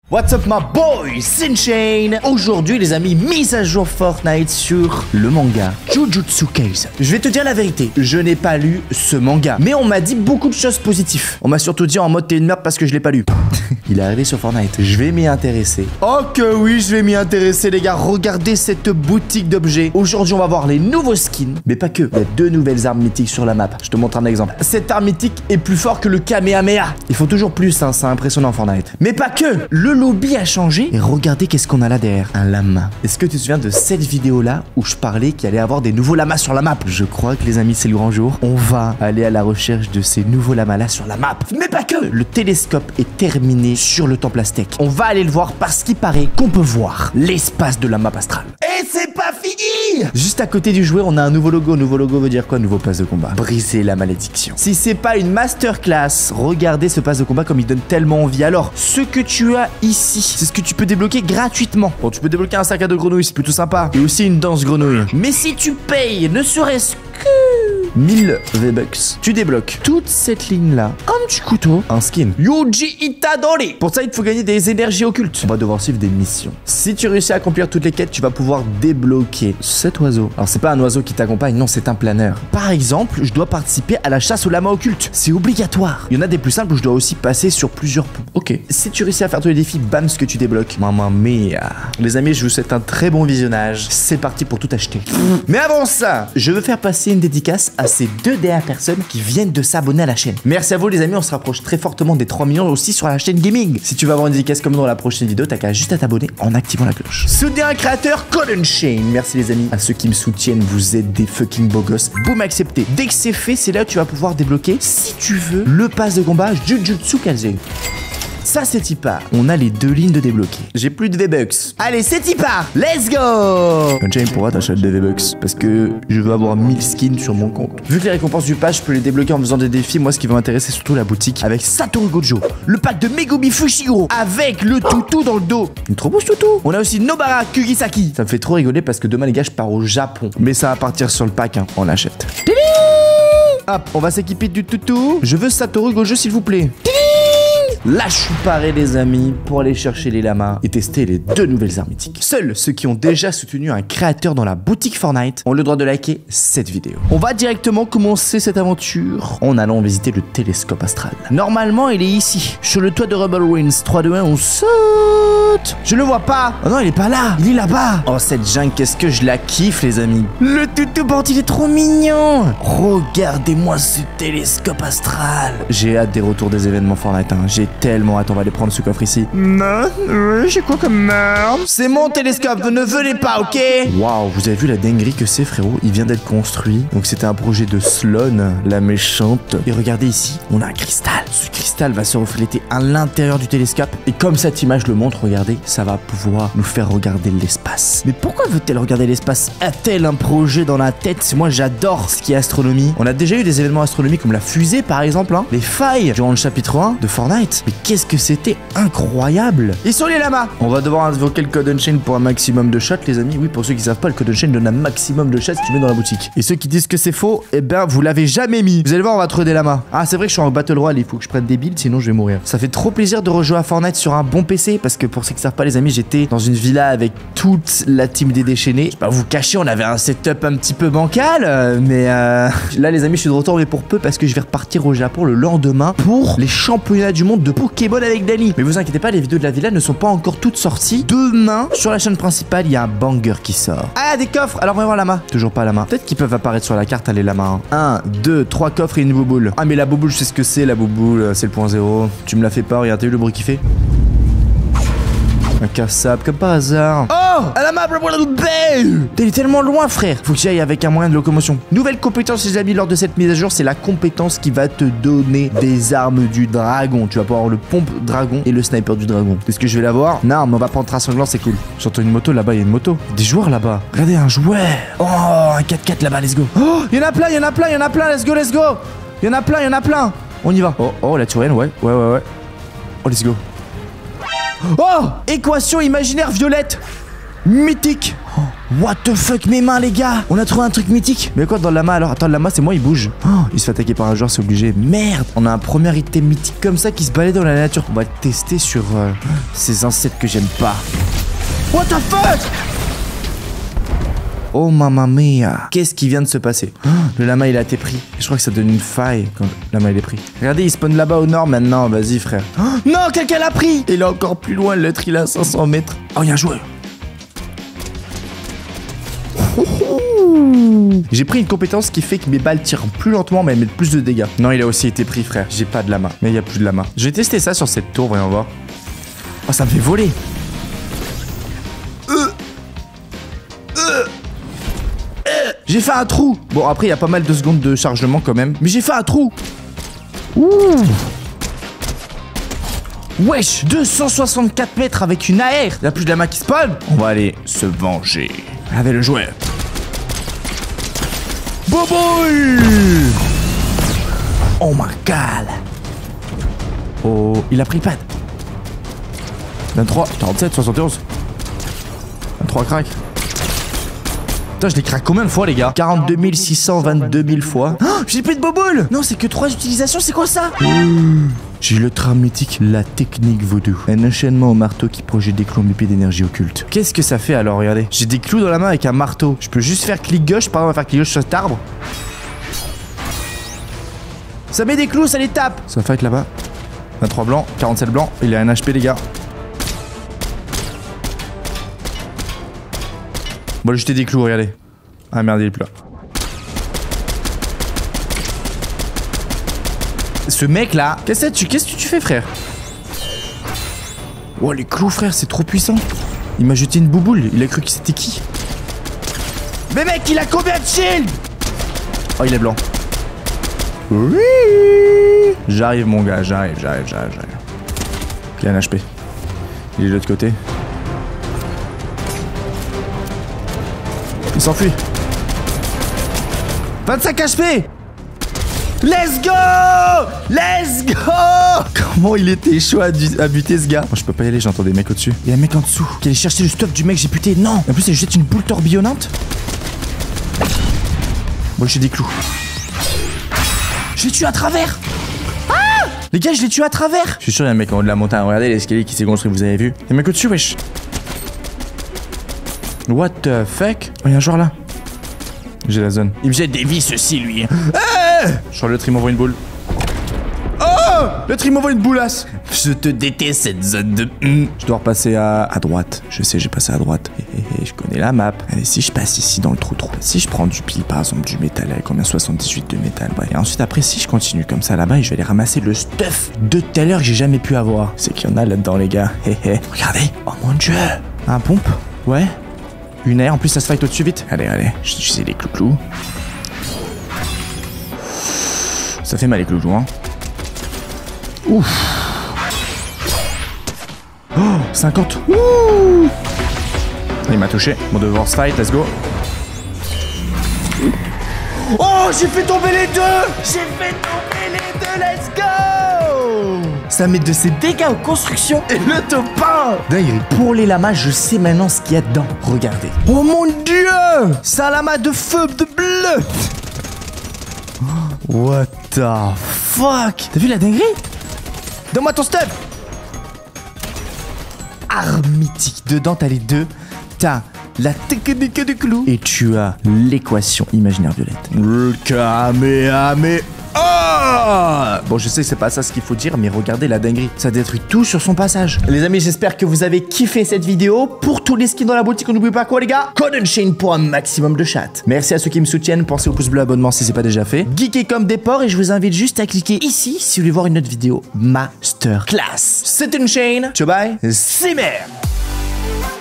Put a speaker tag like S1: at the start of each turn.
S1: What's up my boys, c'est Shane. Aujourd'hui les amis, mise à jour Fortnite sur le manga Jujutsu Kaisen. Je vais te dire la vérité, je n'ai pas lu ce manga, mais on m'a dit beaucoup de choses positives. On m'a surtout dit en mode t'es une merde parce que je l'ai pas lu. Il est arrivé sur Fortnite, je vais m'y intéresser. Oh que oui, je vais m'y intéresser les gars. Regardez cette boutique d'objets. Aujourd'hui on va voir les nouveaux skins, mais pas que. Il y a deux nouvelles armes mythiques sur la map. Je te montre un exemple. Cette arme mythique est plus fort que le Kamehameha. Il faut toujours plus, hein, c'est impressionnant Fortnite. Mais pas que. Le lobby a changé. Et regardez qu'est-ce qu'on a là derrière. Un lama. Est-ce que tu te souviens de cette vidéo là où je parlais qu'il allait avoir des nouveaux lamas sur la map? Je crois que les amis c'est le grand jour. On va aller à la recherche de ces nouveaux lamas là sur la map. Mais pas que. Le télescope est terminé sur le temple aztèque. On va aller le voir parce qu'il paraît qu'on peut voir l'espace de la map astrale. Et c'est pas fini. Juste à côté du jouet on a un nouveau logo. Nouveau logo veut dire quoi? Nouveau pass de combat. Briser la malédiction. Si c'est pas une masterclass, regardez ce pass de combat comme il donne tellement envie. Alors ce que tu as ici, c'est ce que tu peux débloquer gratuitement. Bon, tu peux débloquer un sac à dos grenouille, c'est plutôt sympa. Et aussi une danse grenouille. Mais si tu payes ne serait-ce que 1000 V-Bucks, tu débloques toute cette ligne-là. Un petit couteau, un skin. Yuji Itadori. Pour ça, il te faut gagner des énergies occultes. On va devoir suivre des missions. Si tu réussis à accomplir toutes les quêtes, tu vas pouvoir débloquer cet oiseau. Alors, c'est pas un oiseau qui t'accompagne, non, c'est un planeur. Par exemple, je dois participer à la chasse au lama occulte. C'est obligatoire. Il y en a des plus simples où je dois aussi passer sur plusieurs ponts. Ok. Si tu réussis à faire tous les défis, bam, ce que tu débloques. Mamma mia. Les amis, je vous souhaite un très bon visionnage. C'est parti pour tout acheter. Mais avant ça, je veux faire passer une dédicace à ces deux dernières personnes qui viennent de s'abonner à la chaîne. Merci à vous les amis, on se rapproche très fortement des 3 millions aussi sur la chaîne gaming. Si tu veux avoir une dédicace comme dans la prochaine vidéo, t'as qu'à juste à t'abonner en activant la cloche. Soutenir un créateur, Golden Shane. Merci les amis. À ceux qui me soutiennent, vous êtes des fucking beaux gosses. Boum, accepté. Dès que c'est fait, c'est là où tu vas pouvoir débloquer, si tu veux, le pass de combat Jujutsu Kaisen. Ça c'est y part. On a les deux lignes de débloquer. J'ai plus de V-Bucks. Allez, c'est y part. Let's go. Jane, pourquoi t'achètes des V-Bucks? Parce que je veux avoir 1000 skins sur mon compte. Vu que les récompenses du pass, je peux les débloquer en faisant des défis. Moi, ce qui va m'intéresser, surtout la boutique avec Satoru Gojo. Le pack de Megumi Fushiguro avec le toutou dans le dos. Une trop beau toutou. On a aussi Nobara Kugisaki. Ça me fait trop rigoler parce que demain, les gars, je pars au Japon. Mais ça va partir sur le pack, hein. On l'achète. Hop, on va s'équiper du toutou. Je veux Satoru Gojo, s'il vous plaît. Là, je suis paré les amis pour aller chercher les lamas et tester les deux nouvelles armes mythiques. Seuls ceux qui ont déjà soutenu un créateur dans la boutique Fortnite ont le droit de liker cette vidéo. On va directement commencer cette aventure en allant visiter le télescope astral. Normalement, il est ici, sur le toit de Rebel Ruins. 3, 2, 1, on saute. Je le vois pas. Oh non, il est pas là. Il est là-bas. Oh, cette jungle, qu'est-ce que je la kiffe les amis. Le toutou bord, il est trop mignon. Regardez-moi ce télescope astral. J'ai hâte des retours des événements Fortnite, hein. J'ai tellement hâte, on va aller prendre ce coffre ici. Non, j'ai quoi comme arme? C'est mon télescope, ne venez pas, ok? Waouh, vous avez vu la dinguerie que c'est, frérot? Il vient d'être construit. Donc c'était un projet de Sloan, la méchante. Et regardez ici, on a un cristal. Ce cristal va se refléter à l'intérieur du télescope. Et comme cette image le montre, regardez, ça va pouvoir nous faire regarder l'espace. Mais pourquoi veut-elle regarder l'espace? A-t-elle un projet dans la tête? Moi, j'adore ce qui est astronomie. On a déjà eu des événements astronomiques comme la fusée, par exemple, hein. Les failles durant le chapitre 1 de Fortnite. Mais qu'est-ce que c'était incroyable. Ils sont les lamas. On va devoir invoquer le code Unchained pour un maximum de shots les amis. Oui, pour ceux qui savent pas, le code Unchained donne un maximum de shots que tu mets dans la boutique. Et ceux qui disent que c'est faux, eh ben vous l'avez jamais mis. Vous allez voir, on va trouver des lamas. Ah, c'est vrai que je suis en Battle Royale, il faut que je prenne des builds sinon je vais mourir. Ça fait trop plaisir de rejouer à Fortnite sur un bon PC parce que pour ceux qui savent pas les amis, j'étais dans une villa avec toute la team des déchaînés. Je vais pas vous cacher, on avait un setup un petit peu bancal, mais là les amis, je suis de retour mais pour peu parce que je vais repartir au Japon le lendemain pour les championnats du monde de Pokémon avec Dani. Mais vous inquiétez pas, les vidéos de la villa ne sont pas encore toutes sorties. Demain, sur la chaîne principale, il y a un banger qui sort. Ah, des coffres. Alors, on va voir la main. Toujours pas la main. Peut-être qu'ils peuvent apparaître sur la carte, allez, la main. 1, 2, 3 coffres et une bouboule. Ah, mais la bouboule, je sais ce que c'est, la bouboule. C'est le point 0. Tu me la fais pas, regarde, t'as vu le bruit qu'il fait? Un cassable, comme par hasard. Oh, à la map, il est tellement loin, frère. Faut que j'y aille avec un moyen de locomotion. Nouvelle compétence, les amis, lors de cette mise à jour, c'est la compétence qui va te donner des armes du dragon. Tu vas pouvoir avoir le pompe dragon et le sniper du dragon. Est-ce que je vais l'avoir? Non, mais on va prendre trace sanglant, c'est cool. J'entends une moto là-bas, il y a une moto. Des joueurs là-bas. Regardez, un joueur. Oh, un 4x4 là-bas, let's go. Oh, il y en a plein, il y en a plein, il y en a plein, let's go, let's go. Il y en a plein, il y en a plein. On y va. Oh, la Turienne, ouais. Oh, let's go. Oh, équation imaginaire violette. Mythique. Oh, What the fuck, mes mains, les gars. On a trouvé un truc mythique. Mais quoi dans le lama alors? Attends, le lama, c'est moi, il bouge. Oh, il se fait attaquer par un joueur, c'est obligé. Merde. On a un premier item mythique comme ça qui se balade dans la nature. On va le tester sur ces insectes que j'aime pas. What the fuck? Oh mamma mia. Qu'est-ce qui vient de se passer? Le lama il a été pris. Je crois que ça donne une faille quand le lama il est pris. Regardez, il spawn là-bas au nord maintenant. Vas-y frère. Non, quelqu'un l'a pris. Il est encore plus loin, l'autre il est à 500 mètres. Oh, il y a un joueur. J'ai pris une compétence qui fait que mes balles tirent plus lentement mais elles mettent plus de dégâts. Non, il a aussi été pris frère. J'ai pas de lama. Mais il y a plus de lama. Je vais tester ça sur cette tour, voyons voir. Oh, ça me fait voler. J'ai fait un trou. Bon, après, il y a pas mal de secondes de chargement quand même. Mais j'ai fait un trou. Ouh. Wesh, 264 mètres avec une AR. Il y a plus de lama qui spawn. On va aller se venger avec le joueur. Boboy. Oh my god. Oh, il a pris le pad. 23, 47, 71. 23 crack. Putain, je l'ai craqué combien de fois, les gars? 42 622 000 fois. Oh, j'ai plus de boboule. Non, c'est que 3 utilisations, c'est quoi ça? J'ai le tram mythique, la technique vaudou. Un enchaînement au marteau qui projette des clous épées d'énergie occulte. Qu'est-ce que ça fait alors? Regardez. J'ai des clous dans la main avec un marteau. Je peux juste faire clic gauche, par exemple, on va faire clic gauche sur cet arbre. Ça met des clous, ça les tape. Ça fight là-bas. 23 blancs, 47 blancs. Il a un HP, les gars. Bon, jeter des clous, regardez. Ah merde, il est plus là. Ce mec là, qu'est-ce que tu fais, frère? Oh, les clous, frère, c'est trop puissant. Il m'a jeté une bouboule, il a cru que c'était qui? Mais mec, il a combien de shield? Oh, il est blanc. Oui. J'arrive, mon gars, j'arrive. Il a un HP. Il est de l'autre côté. Il s'enfuit. 25 HP. Let's go. Let's go. Comment il était chaud à buter ce gars. Moi je peux pas y aller, j'entends des mecs au-dessus. Il y a un mec en dessous qui allait chercher le stuff du mec, j'ai buté. Non. En plus il jette une boule tourbillonnante. Bon, j'ai des clous. Je l'ai tué à travers. Ah. Les gars, je l'ai tué à travers. Je suis sûr il y a un mec en haut de la montagne. Regardez l'escalier qui s'est construit, vous avez vu? Il y a un mec au-dessus, wesh. What the fuck? Oh, il y a un joueur là. J'ai la zone. Il me jette des vis, ceci, lui. Je crois que le tri m'envoie une boule. Oh! Le tri m'envoie une boulasse. Je te déteste, cette zone de... Je dois repasser à droite. Je sais, j'ai passé à droite. Je connais la map. Allez, si je passe ici dans le trou, si je prends du pile, par exemple, du métal, avec combien? 78 de métal. Ouais. Et ensuite, après, si je continue comme ça là-bas, je vais aller ramasser le stuff de tout à l'heure que j'ai jamais pu avoir. C'est qu'il y en a là-dedans, les gars. Regardez. Oh mon dieu. Un pompe? Ouais. Une air, en plus ça se fight au-dessus vite. Allez, je vais utiliser les clous-clous. Ça fait mal les clous-clous, hein. Ouf. Oh, 50. Ouh. Il m'a touché. Bon, devant ce fight, let's go. Oh, j'ai fait tomber les deux. Let's go. Ça met de ses dégâts aux constructions et le top 1. D'ailleurs, pour les lamas, je sais maintenant ce qu'il y a dedans. Regardez. Oh mon dieu. C'est un lama de feu, de bleu. What the fuck. T'as vu la dinguerie? Donne-moi ton stuff. Arme mythique. Dedans, t'as les deux. T'as la technique du clou. Et tu as l'équation imaginaire violette. Le Kamehameha. Oh. Bon, je sais que c'est pas ça ce qu'il faut dire, mais regardez la dinguerie. Ça détruit tout sur son passage. Les amis, j'espère que vous avez kiffé cette vidéo. Pour tous les skins dans la boutique, n'oubliez pas quoi, les gars? Code Unchained pour un maximum de chat. Merci à ceux qui me soutiennent. Pensez au pouce bleu, abonnement si c'est pas déjà fait. Geeké comme des porcs, et je vous invite juste à cliquer ici si vous voulez voir une autre vidéo masterclass. C'était Unchained. Ciao, bye. Zimmer.